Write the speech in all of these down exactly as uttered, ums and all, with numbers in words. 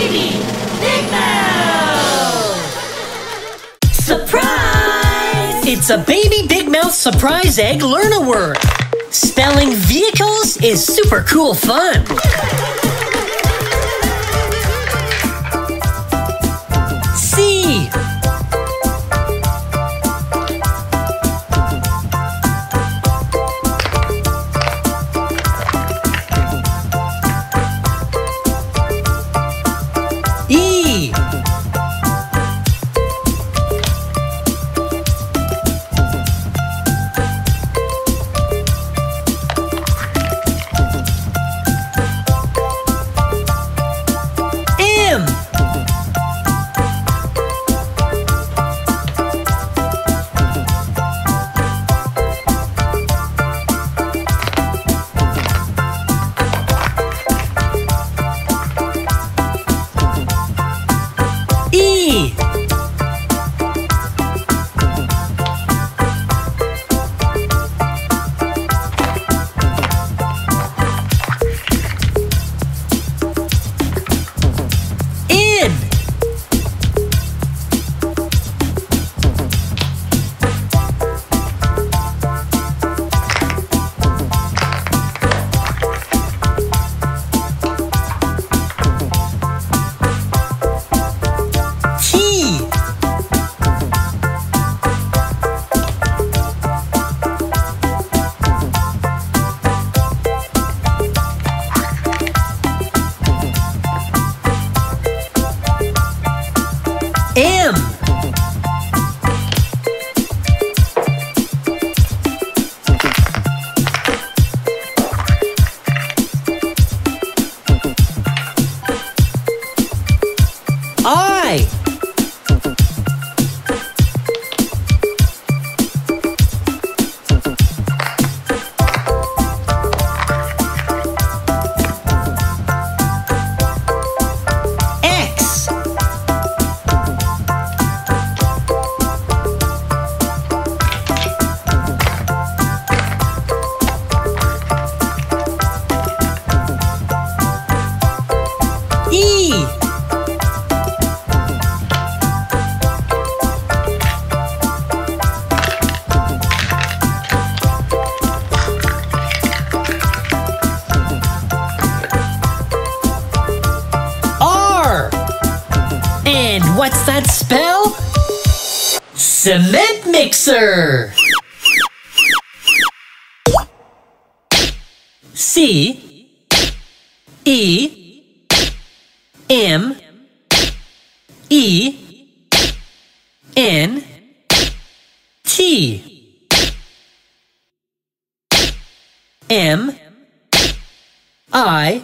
Baby Big Mouth! Surprise! It's a Baby Big Mouth surprise egg learn-a-word. Spelling vehicles is super cool fun. C. E. M. E. N. T. M. I. X. E. R. And what's that spell? Cement mixer. C. E. M. E. N. T. M. I.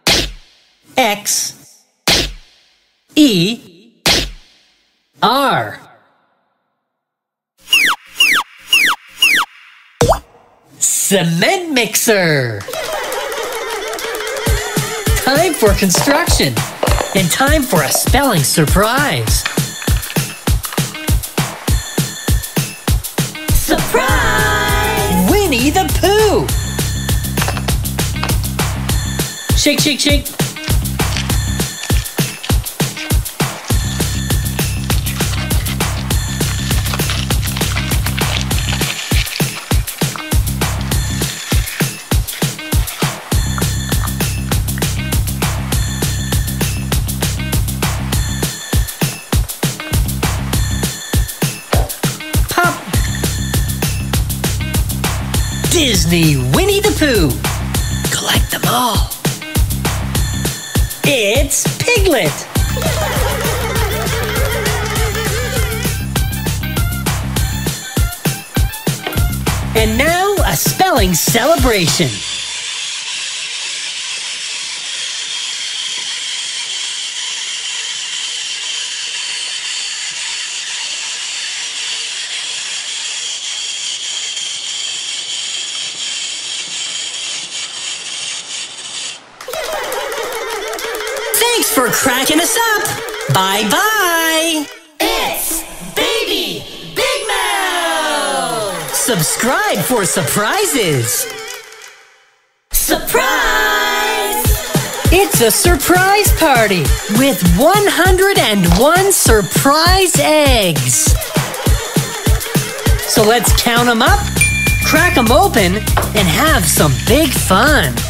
X. E. R. Cement mixer. Time for construction. And time for a spelling surprise. Surprise! Winnie the Pooh. Shake, shake, shake. Pop. Disney Winnie the Pooh. Collect them all. It's Piglet. And now a spelling celebration. Thanks for cracking us up. Bye-bye. It's Baby Big Mouth! Subscribe for surprises. Surprise! It's It's a surprise party with one hundred one surprise eggs. So let's count them up, crack them open, and have some big fun.